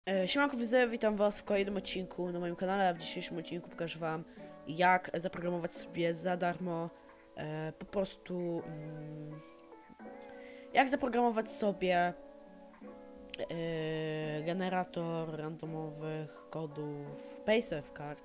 Siemanko widzowie, witam was w kolejnym odcinku na moim kanale, a w dzisiejszym odcinku pokażę wam jak zaprogramować sobie za darmo po prostu jak zaprogramować sobie generator randomowych kodów PaySafeCard.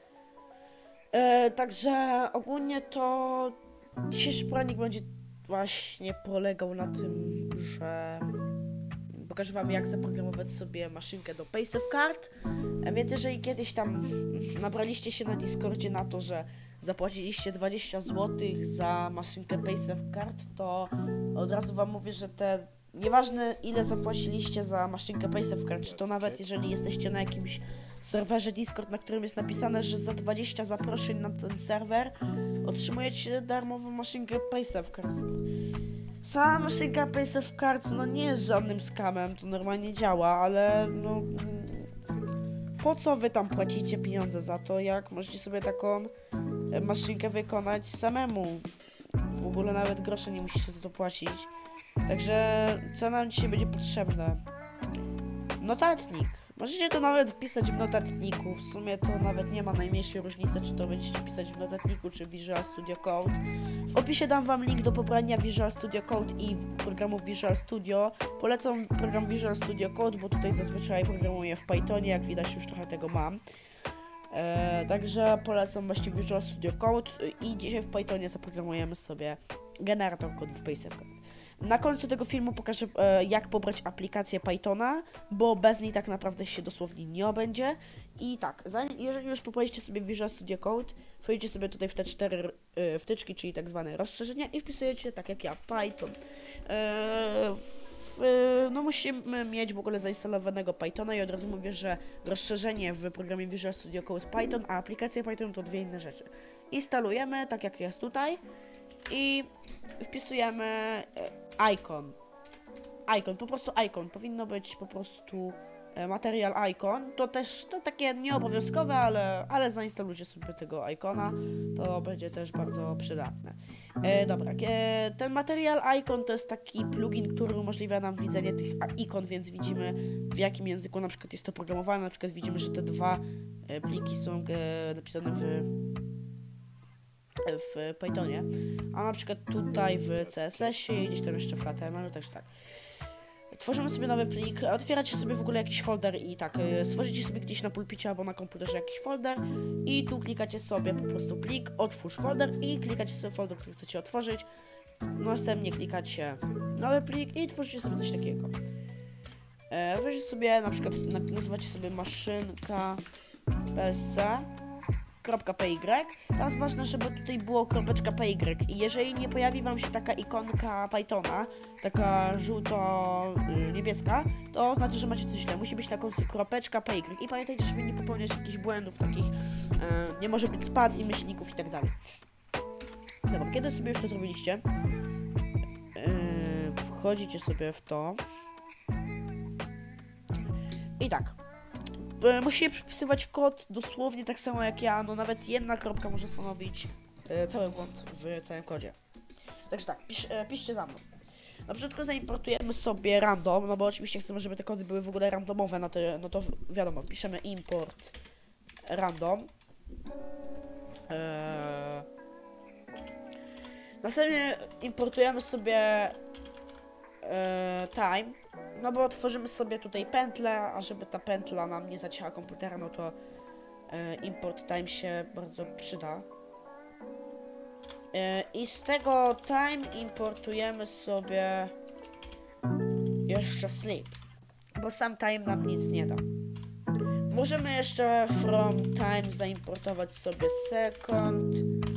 Także ogólnie to dzisiejszy poradnik będzie właśnie polegał na tym, że pokażę wam jak zaprogramować sobie maszynkę do PaySafeCard. Więc jeżeli kiedyś tam nabraliście się na Discordzie na to, że zapłaciliście 20 zł za maszynkę PaySafeCard, to od razu wam mówię, że nieważne ile zapłaciliście za maszynkę PaySafeCard, czy to nawet jeżeli jesteście na jakimś serwerze Discord, na którym jest napisane, że za 20 zaproszeń na ten serwer otrzymujecie darmową maszynkę PaySafeCard. Sama maszynka PaySafeCard no nie jest żadnym scamem, to normalnie działa, ale no po co wy tam płacicie pieniądze za to, jak możecie sobie taką maszynkę wykonać samemu? W ogóle nawet grosza nie musicie za to płacić. Także co nam dzisiaj będzie potrzebne? Notatnik. Możecie to nawet wpisać w notatniku. W sumie to nawet nie ma najmniejszej różnicy, czy to będziecie pisać w notatniku, czy w Visual Studio Code. W opisie dam wam link do pobrania Visual Studio Code i programu Visual Studio. Polecam program Visual Studio Code, bo tutaj zazwyczaj programuję w Pythonie, jak widać już trochę tego mam. Także polecam właśnie Visual Studio Code i dzisiaj w Pythonie zaprogramujemy sobie generator kodów PaySafeCard. Na końcu tego filmu pokażę jak pobrać aplikację Pythona, bo bez niej tak naprawdę się dosłownie nie obędzie. I tak, jeżeli już pobraliście sobie Visual Studio Code, wchodzicie sobie tutaj w te 4 wtyczki, czyli tak zwane rozszerzenia i wpisujecie tak jak ja, Python. No musimy mieć w ogóle zainstalowanego Pythona i od razu mówię, że rozszerzenie w programie Visual Studio Code Python, a aplikacja Python to dwie inne rzeczy. Instalujemy, tak jak jest tutaj i wpisujemy icon, po prostu icon, powinno być po prostu material icon, to takie nieobowiązkowe, ale zainstalujcie sobie tego icona, to będzie też bardzo przydatne. Dobra, ten material icon to jest taki plugin, który umożliwia nam widzenie tych ikon, więc widzimy w jakim języku na przykład jest to programowane, na przykład widzimy, że te dwa pliki są napisane w Pythonie, a na przykład tutaj w CSS-ie i gdzieś tam jeszcze w HTML-u, także tak. Tworzymy sobie nowy plik, otwieracie sobie w ogóle jakiś folder i tak, stworzycie sobie gdzieś na pulpicie albo na komputerze jakiś folder i tu klikacie sobie po prostu plik, otwórz folder i klikacie sobie folder, który chcecie otworzyć. Następnie klikacie nowy plik i tworzycie sobie coś takiego. Weźcie sobie na przykład, nazywacie sobie maszynka psc.py. Teraz ważne, żeby tutaj było .py i jeżeli nie pojawi wam się taka ikonka Pythona, taka żółto-niebieska, to znaczy, że macie coś źle. Musi być na końcu .py i pamiętajcie, żeby nie popełniać jakichś błędów takich, nie może być spacji, myślników i tak dalej. Dobra, kiedy sobie już to zrobiliście, wchodzicie sobie w to i tak. Musicie przypisywać kod dosłownie tak samo jak ja, no nawet jedna kropka może stanowić cały błąd w całym kodzie. Także tak, piszcie za mną. Na początku zaimportujemy sobie random, no bo oczywiście chcemy, żeby te kody były w ogóle randomowe, no to wiadomo, piszemy import random. Następnie importujemy sobie time, no bo tworzymy sobie tutaj pętlę, a żeby ta pętla nam nie zacięła komputera, no to import time się bardzo przyda. I z tego time importujemy sobie jeszcze sleep, bo sam time nam nic nie da. Możemy jeszcze from time zaimportować sobie second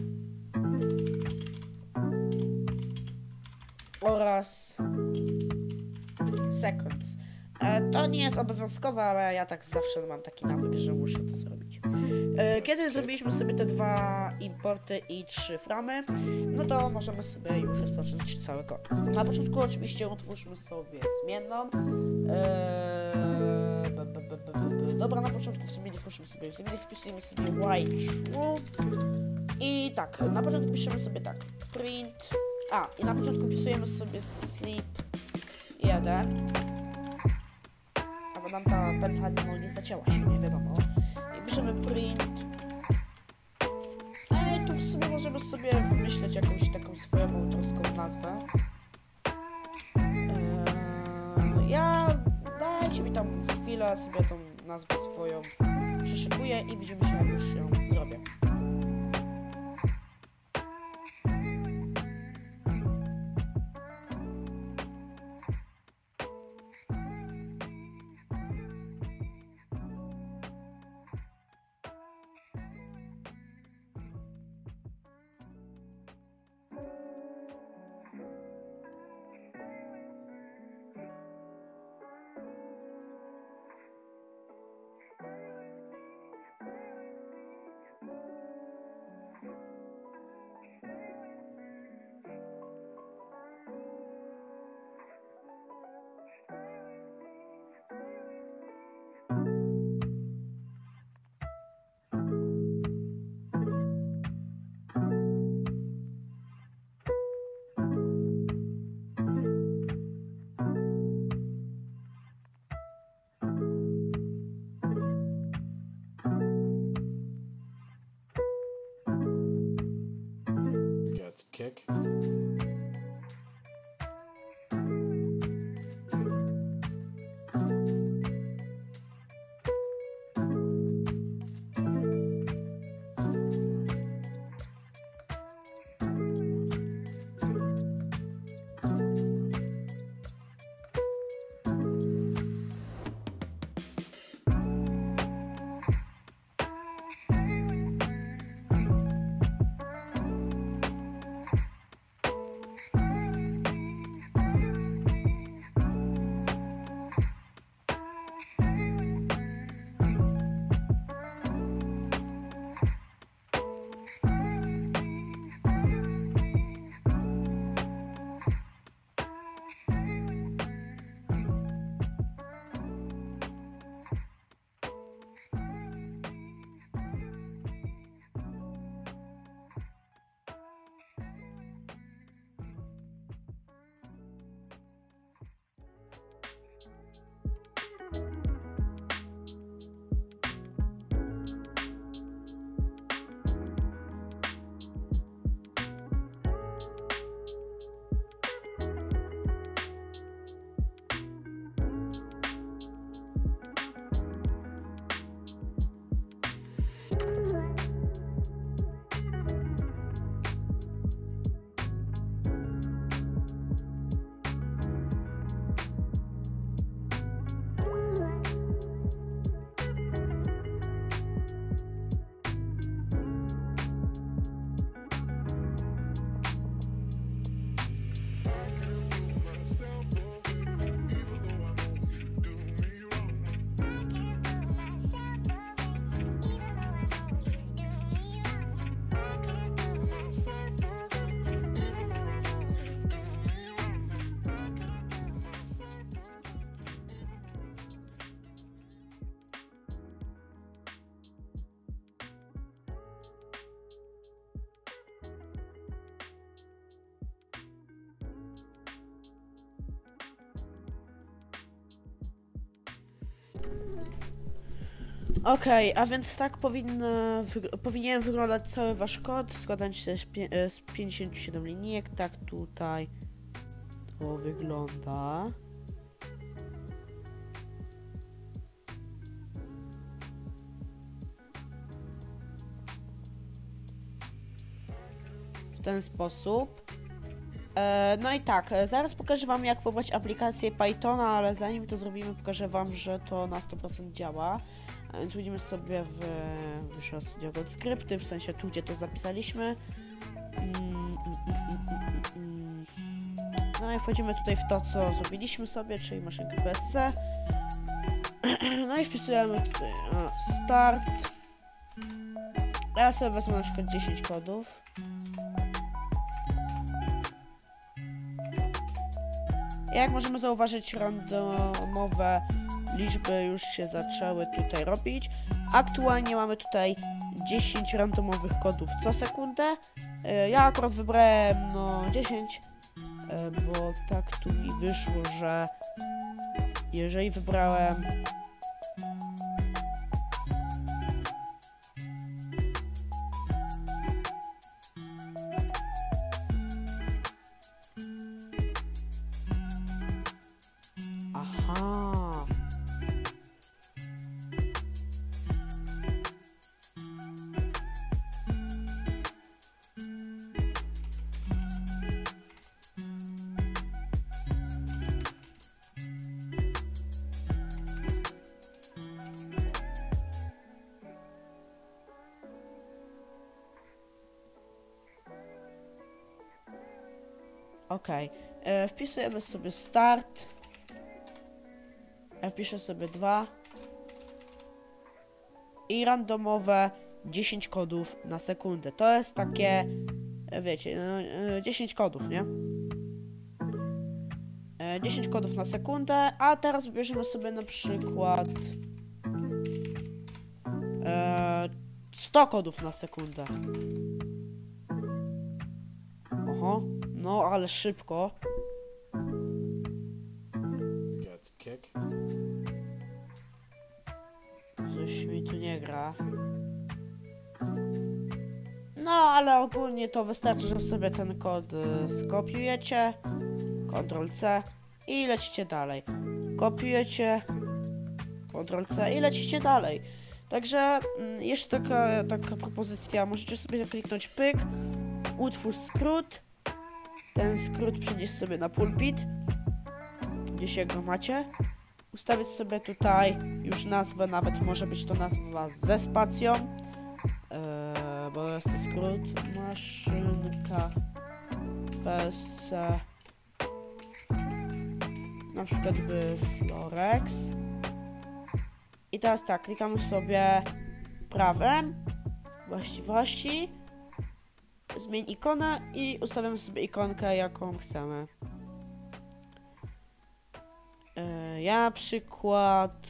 oraz seconds. To nie jest obowiązkowe, ale ja tak zawsze mam taki nawyk, że muszę to zrobić. Kiedy zrobiliśmy sobie te dwa importy i 3 framy, no to możemy sobie już rozpocząć cały kod. Na początku oczywiście utwórzmy sobie zmienną. Dobra, na początku w sumie nie twórzmy sobie zmiennych, wpisujemy sobie while true. I tak, na początku piszemy sobie tak, print. I na początku pisujemy sobie sleep 1. nam ta pętla no, nie zacięła się, nie wiadomo. I piszemy print. I tu w sumie możemy sobie wymyśleć jakąś taką swoją autorską nazwę. Dajcie mi tam chwilę, sobie tą nazwę swoją przyszykuję i widzimy się, jak już ją zrobię. Kick. Okej, a więc tak powinien wyglądać cały wasz kod, składając się z 57 linijek, tak tutaj to wygląda. W ten sposób. No i tak, zaraz pokażę wam, jak pobrać aplikację Pythona, ale zanim to zrobimy, pokażę wam, że to na 100% działa. A więc wchodzimy sobie w Visual Studio Code skrypty, w sensie tu, gdzie to zapisaliśmy. No i wchodzimy tutaj w to, co zrobiliśmy sobie, czyli maszynkę PSC. No i wpisujemy tutaj start. Ja sobie wezmę na przykład 10 kodów. Jak możemy zauważyć, randomowe liczby już się zaczęły tutaj robić. Aktualnie mamy tutaj 10 randomowych kodów co sekundę. Ja akurat wybrałem 10, bo tak tu mi wyszło, że Jeżeli wybrałem... Aha. Okej, wpisujemy sobie start. Ja wpiszę sobie 2 i randomowe 10 kodów na sekundę. To jest takie, wiecie, 10 kodów, nie? 10 kodów na sekundę, a teraz wybierzemy sobie na przykład 100 kodów na sekundę. Oho, no ale szybko. Get kick. Coś mi tu nie gra. No, ale ogólnie to wystarczy, że sobie ten kod skopiujecie. Ctrl-C i lecicie dalej. Kopiujecie. Ctrl-C i lecicie dalej. Także jeszcze taka propozycja. Możecie sobie kliknąć pyk. Utwórz skrót. Ten skrót przenieść sobie na pulpit. Gdzieś go macie. Ustawić sobie tutaj już nazwę, nawet może być to nazwa ze spacją, bo jest to skrót maszynka PSC, na przykład by Florex. I teraz tak, klikamy sobie prawem, właściwości, zmień ikonę i ustawiamy sobie ikonkę, jaką chcemy. Ja na przykład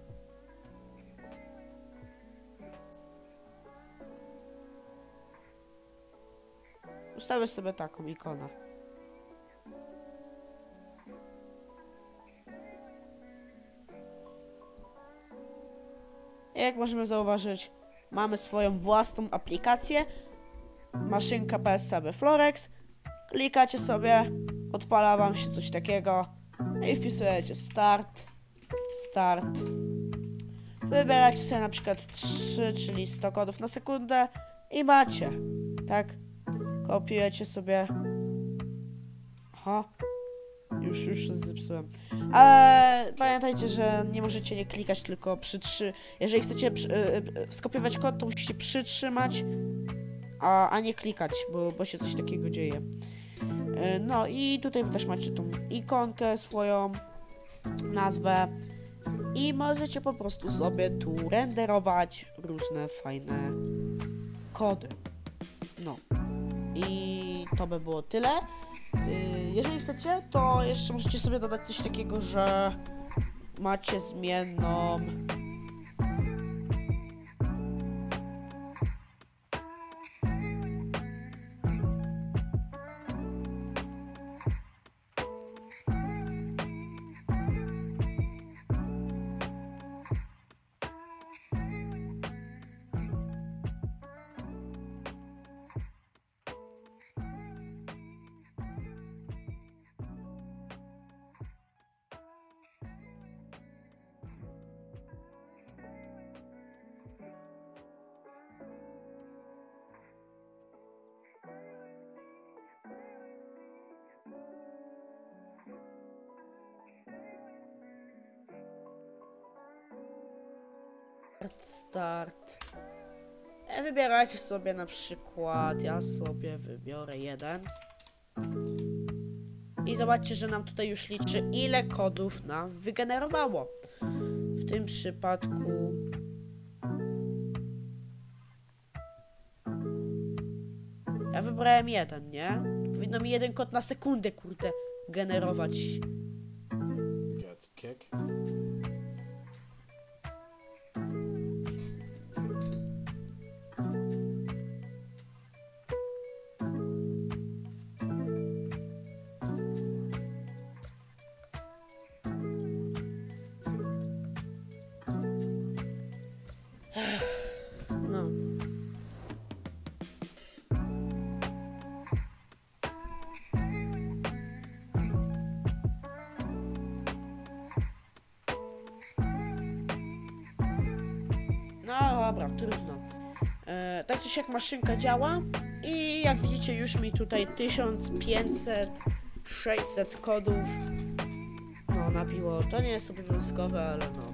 ustawię sobie taką ikonę. Jak możemy zauważyć, mamy swoją własną aplikację. Maszynka PSCB Florex. Klikacie sobie, odpala wam się coś takiego. I wpisujecie start. Wybieracie sobie na przykład 3, czyli 100 kodów na sekundę i macie, tak? Kopiujecie sobie. Aha. Już zepsułem. Ale pamiętajcie, że nie możecie nie klikać, tylko jeżeli chcecie skopiować kod, to musicie przytrzymać, a nie klikać, bo się coś takiego dzieje. No i tutaj też macie tą ikonkę, swoją nazwę i możecie po prostu sobie tu renderować różne fajne kody. No i to by było tyle. Jeżeli chcecie, to jeszcze możecie sobie dodać coś takiego, że macie zmienną start. Wybierajcie sobie na przykład, ja sobie wybiorę 1. I zobaczcie, że nam tutaj już liczy, ile kodów nam wygenerowało. W tym przypadku ja wybrałem 1, nie? Powinno mi 1 kod na sekundę, kurde, generować. Get kick. dobra, trudno. Tak czy siak maszynka działa i jak widzicie już mi tutaj 1500, 600 kodów no nabiło. To nie jest obowiązkowe, ale no.